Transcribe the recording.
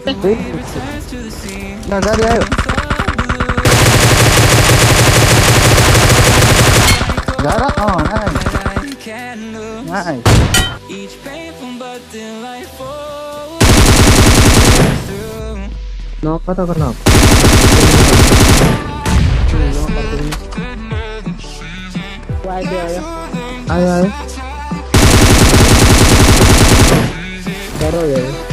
Nah, dari ayo. Gara, oh nice. Nice. Knock atau kenapa? Ayo. Ayo. Gyro ya.